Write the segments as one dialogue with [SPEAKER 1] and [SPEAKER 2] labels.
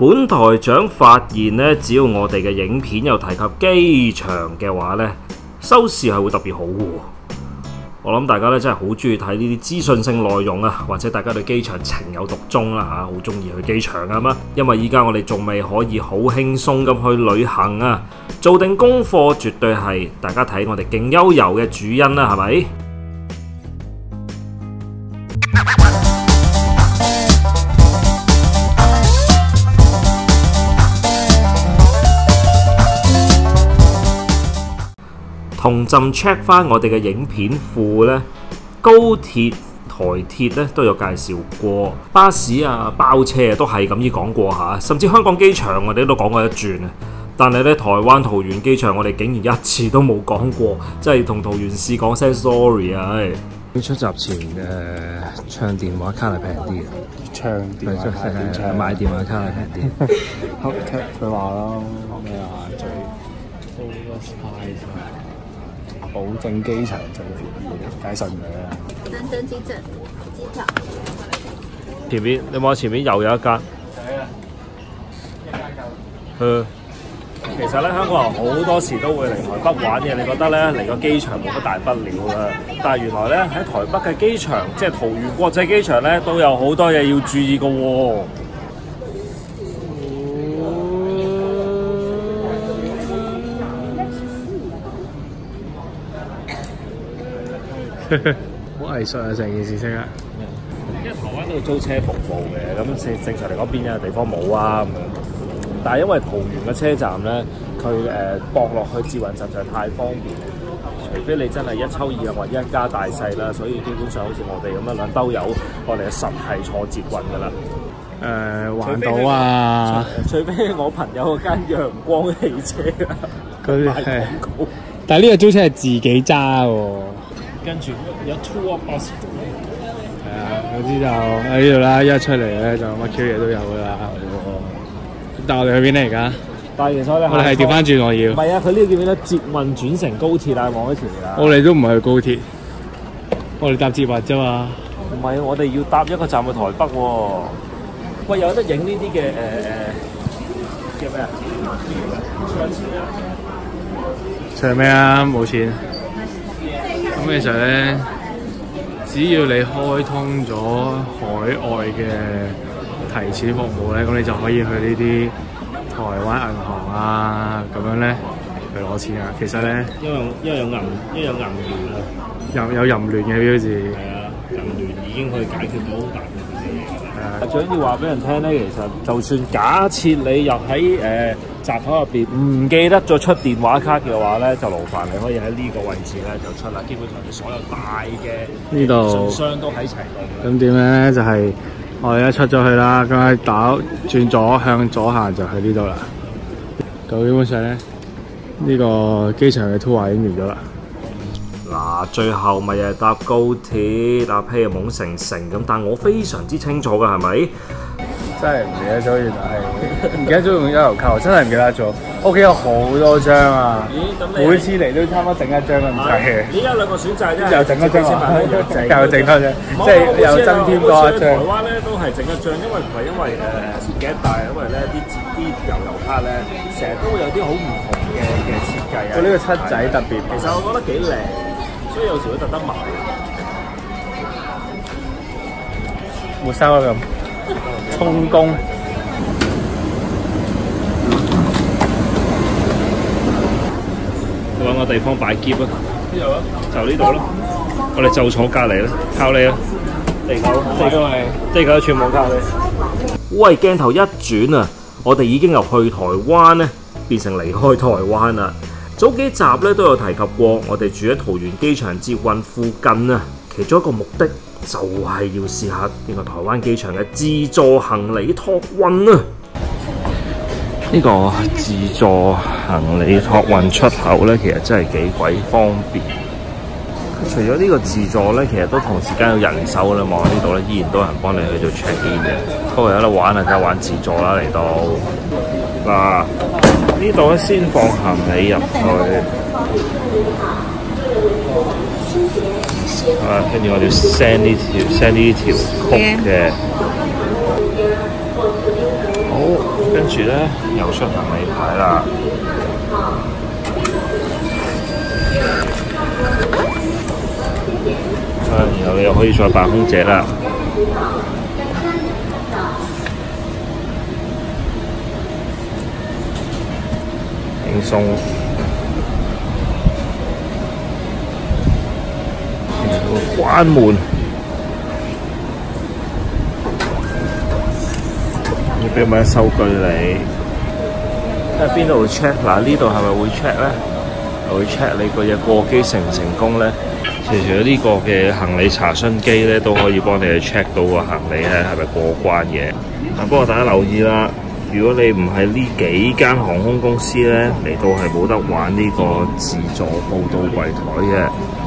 [SPEAKER 1] 本台長發現咧，只要我哋嘅影片有提及機場嘅話咧，收視係會特別好嘅。我諗大家咧真係好中意睇呢啲資訊性內容啊，或者大家對機場情有獨鍾啦嚇，好中意去機場啊嘛。因為依家我哋仲未可以好輕鬆咁去旅行啊，做定功課絕對係大家睇我哋勁悠遊嘅主因啦，係咪？同陣 check 翻我哋嘅影片庫呢，高鐵、台鐵咧都有介紹過，巴士啊、包車啊都係咁依講過嚇，甚至香港機場我哋都講過一轉啊。但係咧，台灣桃園機場我哋竟然一次都冇講過，真係同桃園市講聲 sorry 啊！
[SPEAKER 2] 出閘前唱電話卡係平啲嘅，
[SPEAKER 3] 唱電話卡點唱？
[SPEAKER 2] 買電話卡係平啲。
[SPEAKER 3] 佢話咯咩啊？最 overprice 保證機場最便宜，梗係信佢啦。
[SPEAKER 4] 能登機站機票。
[SPEAKER 1] 前面你望下前面又有一間。其實咧，香港人好多時都會嚟台北玩嘅。你覺得咧嚟個機場冇乜大不了啦，但係原來咧喺台北嘅機場，即係桃園國際機場咧，都有好多嘢要注意嘅喎。
[SPEAKER 2] 好藝術啊！成件事識啊！
[SPEAKER 1] 因為台灣都要租車服務嘅，咁正常嚟講邊有地方冇啊咁樣。但係因為桃園嘅車站咧，佢駁落去捷運實在太方便，除非你真係一抽二或者一家大細啦，所以基本上好似我哋咁樣兩兜友，我哋實係坐捷運㗎啦。
[SPEAKER 2] 環島啊！
[SPEAKER 1] 除非我朋友嗰間陽光汽車啊，
[SPEAKER 2] 佢
[SPEAKER 1] 賣廣告。
[SPEAKER 2] 但係呢個租車係自己揸喎。
[SPEAKER 1] 跟住有 tour bus。
[SPEAKER 2] 係啊，總之就喺呢度啦，一出嚟咧就乜 Q 嘢都有㗎啦。但我哋去邊咧而家？
[SPEAKER 1] 但係其實咧，
[SPEAKER 2] 我哋係調翻轉，我要。
[SPEAKER 1] 唔係啊，佢呢個叫咩咧？捷運轉乘高鐵啊，望一條啊。
[SPEAKER 2] 我哋都唔係去高鐵，我哋搭捷運啫嘛。
[SPEAKER 1] 唔係，我哋要搭一個站去台北喎。喂，有得影呢啲嘅叫咩啊？
[SPEAKER 2] 唱咩啊？冇錢。咁其實咧，只要你開通咗海外嘅提錢服務咧，咁你就可以去呢啲台灣銀行啊，咁樣咧去攞錢啊。其實咧，
[SPEAKER 1] 因為有銀聯啊，
[SPEAKER 2] 有淫亂嘅標誌。
[SPEAKER 1] 係啊，銀聯已經可以解決到好大部分嘅嘢。最緊要話俾人聽咧，其實就算假設你入喺閘口入邊唔記得咗出電話卡嘅話咧，就勞煩你可以喺呢個位置咧就出啦。基本上你所有大嘅
[SPEAKER 2] 呢度
[SPEAKER 1] 信箱都喺齊度。
[SPEAKER 2] 咁點咧？就係、我哋一出咗去啦，咁喺轉左向左行就去呢度啦。咁基本上咧，呢個機場嘅 tour 已經完咗啦。
[SPEAKER 1] 嗱，最後咪又係搭高鐵，搭譬如懵成成咁，但我非常之清楚㗎，係咪？
[SPEAKER 3] 真係唔記得咗，原來係唔記得咗用悠遊卡，真係唔記得咗。屋企有好多張啊，每次嚟都差唔多整一張咁滯嘅。
[SPEAKER 1] 依家兩個選擇啫，
[SPEAKER 3] 又整一張啊，又整多張，
[SPEAKER 1] 即
[SPEAKER 3] 係又增添多一張。
[SPEAKER 1] 台灣咧都係整一張，因為唔係因為設計大，因為咧啲悠遊卡咧成日都會有啲好唔同嘅設計啊。
[SPEAKER 3] 佢呢個七仔特別，
[SPEAKER 1] 其實我覺得幾靚，所以有時會特登買。
[SPEAKER 3] 沒收啦咁。充公，
[SPEAKER 1] 揾個地方擺篋啊！呢度啊，就呢度咯。我哋就坐隔離啦，靠你啊！地球全部靠你。喂，鏡頭一轉啊，我哋已經由去台灣咧變成離開台灣啦。早幾集咧都有提及過，我哋住喺桃園機場捷運附近啊，其中一個目的就係要試下呢個台灣機場嘅自助行李託運啊！呢個自助行李託運出口咧，其實真係幾鬼方便。除咗呢個自助咧，其實都同時間有人手啦。望下呢度咧，依然都有人幫你去做 check in 嘅。不過有得玩啊，梗係玩自助啦嚟到。嗱，呢度咧先放行李入去。跟住我哋 send 呢條曲嘅，好，跟住咧又出行李牌啦。然後你又可以再扮空姐啦。輕鬆。關門。要俾埋收據你。喺邊度 check？ 嗱，呢度係咪會 check 咧？會 check 你個嘢過機成唔成功咧？除咗呢個嘅行李查詢機咧，都可以幫你去 check 到個行李咧係咪過關嘅。不過大家留意啦，如果你唔係呢幾間航空公司咧，嚟到係冇得玩呢個自助報到櫃台嘅，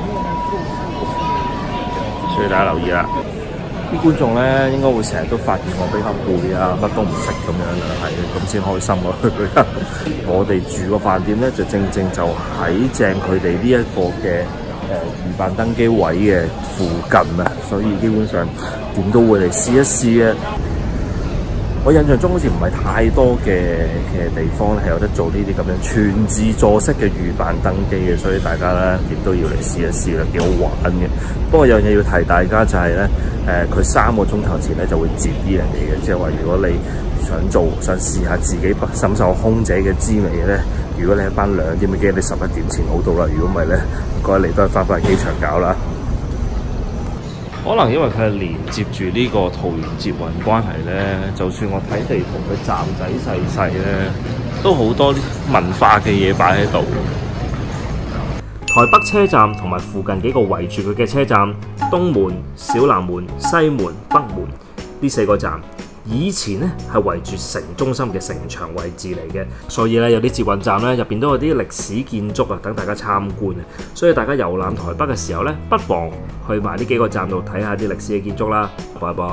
[SPEAKER 1] 所以大家留意啦。啲觀眾咧應該會成日都發現我比較攰啊，乜都唔識咁樣啦，係咁先開心咯。我哋住個飯店咧，就正就喺正佢哋呢一個嘅預辦登機位嘅附近啊，所以基本上點都會嚟試一試嘅。我印象中好似唔係太多嘅地方係有得做呢啲咁樣全自助式嘅預辦登機嘅，所以大家咧亦都要嚟試一試啦，幾好玩嘅。不過有樣嘢要提大家就係咧，佢3個鐘頭前咧就會接啲人嚟嘅，即係話如果你想試下自己感受空姐嘅滋味咧，如果你係班2點嘅機，你11點前好到啦。如果唔係咧，唔該你都係翻機場搞啦。可能因為佢係連接住呢個桃園捷運關係咧，就算我睇地圖佢站仔細細咧，都好多文化嘅嘢擺喺度。台北車站同埋附近幾個圍住佢嘅車站，東門、小南門、西門、北門呢4個站，以前咧係圍住城中心嘅城牆位置嚟嘅，所以咧有啲捷運站咧入邊都有啲歷史建築啊，等大家參觀啊。所以大家遊覽台北嘅時候咧，不妨去埋呢幾個站度睇下啲歷史嘅建築啦。拜拜。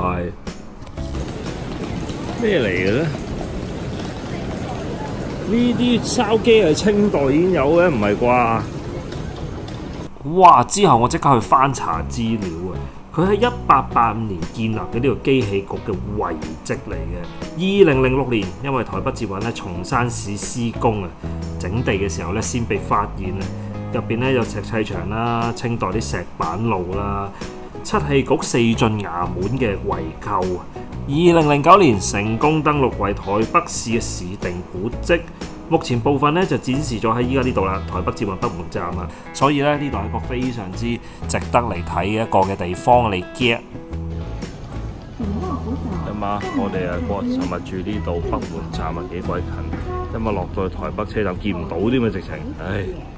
[SPEAKER 1] 咩嚟嘅咧？呢啲筲箕係清代已經有嘅，唔係啩？哇！之後我即刻去翻查資料啊！佢喺1885年建立嘅呢個機器局嘅遺跡嚟嘅。2006年，因為台北捷運咧松山市施工啊，整地嘅時候咧先被發現啊。入邊咧有石砌牆啦、清代啲石板路啦、七氣局4進衙門嘅遺構啊。2009年成功登錄為台北市嘅市定古蹟。目前部分咧就展示咗喺依家呢度啦，台北捷運北門站啊，所以咧呢度係一個非常之值得嚟睇嘅一個嘅地方嚟嘅。嘛，我哋尋日住呢度北門站啊，幾鬼近，今日落到去台北車站見唔到啲咁嘅直情，唉。